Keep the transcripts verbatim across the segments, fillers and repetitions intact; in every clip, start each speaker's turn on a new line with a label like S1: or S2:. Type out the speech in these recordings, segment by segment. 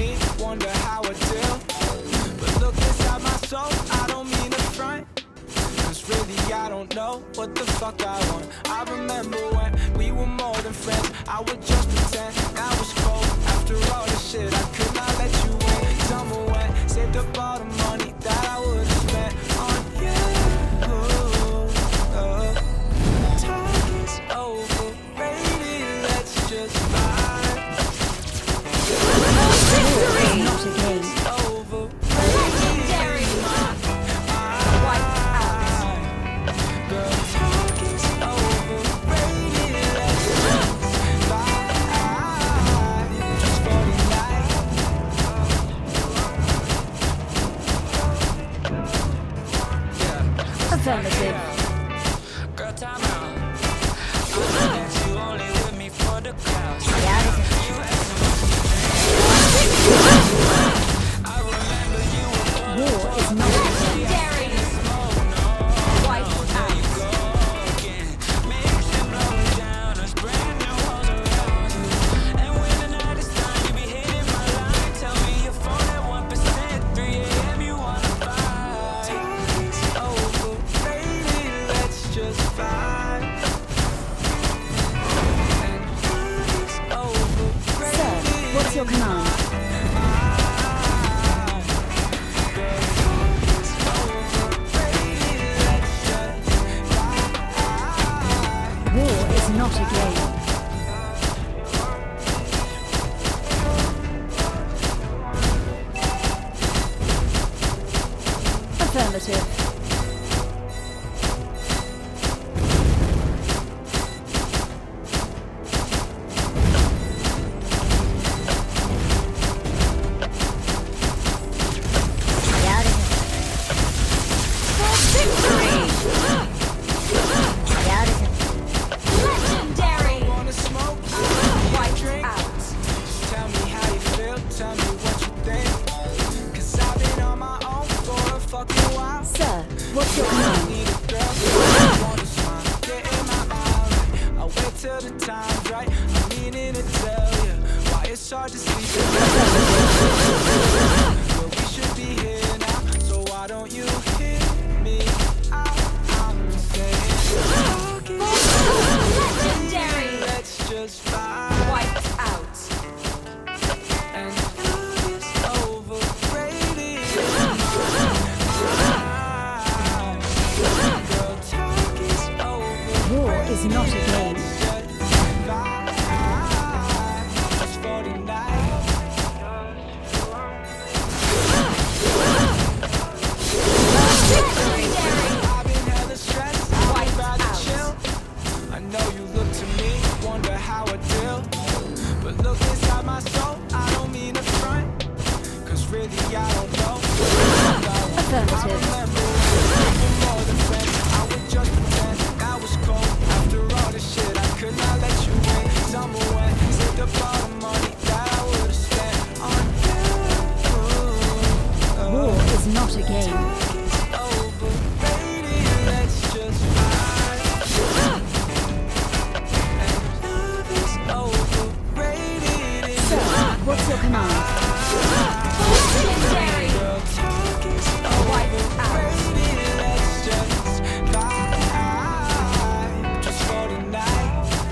S1: me, wonder how I deal. But look inside my soul, I don't mean to front, cause really I don't know what the fuck I want. I remember when we were more than friends, I would just pretend I was cold. After all the shit, I could not let you in. Summer went, saved up all the money that I would've spent on you. Oh, time is overrated, let's just vibe.
S2: Victory! Not a game. Legendary! Wipe out.
S1: Girl, talk is overrated, let's just vibe. Just for tonight. Yeah.
S2: Affirmative.
S1: Girl, time out. I know that you only with me for the clouds.
S2: Yeah, this is-
S1: You had so much I remember you were full
S2: War is not a game. Legendary! Wipe out.
S1: again. Mix and blow it down, there's brand new hoes around you. And when the night is done, you be hitting my line. Tell me your phone at one percent, three A M you wanna fight. Time is overrated, let's just vibe. And love is overrated.
S2: Sir, what's your command? War is not a game. Affirmative. Yeah, this is- For victory! Yeah, this is- Legendary!
S1: Wanna smoke?
S2: Wipe
S1: Drink?
S2: out.
S1: Tell me how you feel, tell me what you think. Cause I've been on my own for a fucking while.
S2: Sir, what's your command?
S1: Need a girl, wanna smile, get in my eye. I wait till the time's right. I'm meaning to tell you why it's hard to sleep at night. But we should be here now, so why don't you hear me out? I'm saying, talk is
S2: Legendary!
S1: let's just vibe.
S2: Wiped out.
S1: And love is overrated. Girl, talk is overrated.
S2: War is not a game.
S1: Just vibe. Just for tonight.
S2: Legendary!
S1: I've been hella stressed, I'd
S2: Wiped
S1: rather
S2: out.
S1: chill. I know you look to me, wonder how I deal. But look inside my soul, I don't mean to front, cause really I don't know.
S2: Affirmative.
S1: I remember when we were more than friends, I would just pretend I was cold. After all this shit, I could not let you in. Summer went, saved up all the money that I would've spent on you.
S2: War is not a game.
S1: Overrated, let's just vibe. And love is overrated.
S2: Sir, what's your command? Legendary!
S1: Girl, talk is
S2: Wipe out.
S1: overrated, let's just vibe. Just for tonight.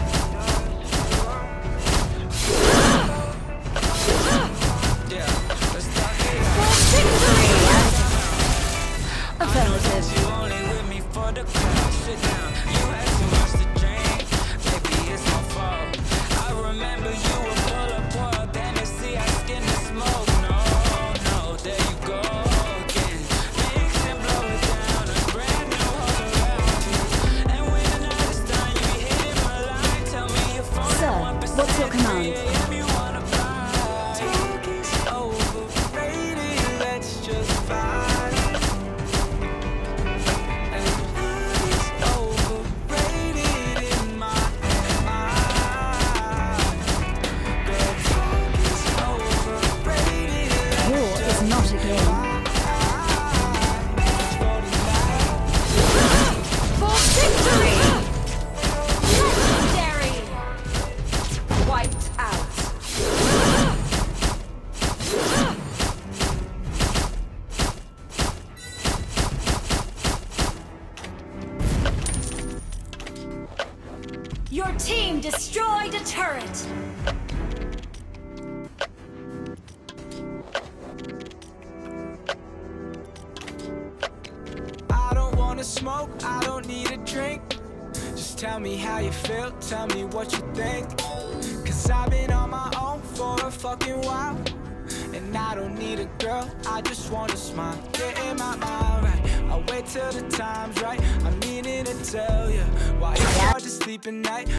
S1: Yeah, let's talk it out.
S2: Victory! Affirmative.
S1: You only with me for the crowd. Sit down. You had too much to drink. Maybe it's my fault. I remember you were full of pork. Then to see I skin the smoke. No, no, there you go again. Mix and blow it down. There's brand new hoes around you. And when the night is done, you be hitting my line. Tell me your phone
S2: Sir,
S1: at one percent.
S2: what's your command?
S1: three A M you wanna fight. Talk is overrated. Let's just vibe. And love is overrated in my mind. Girl, talk is overrated.
S2: War is not a game. For victory! Legendary! Wiped out. destroyed a turret.
S1: I don't wanna smoke, I don't need a drink. Just tell me how you feel, tell me what you think. Cause I've been on my own for a fucking while, and I don't need a girl, I just wanna smile. Getting my mind right, I'll wait till the time's right. I'm meaning to tell you why it's hard to sleep at night.